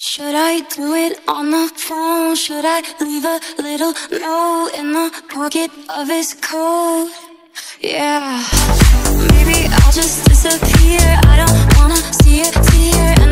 Should I do it on the phone? Should I leave a little note in the pocket of his coat? Yeah, maybe I'll just disappear. I don't wanna see a tear.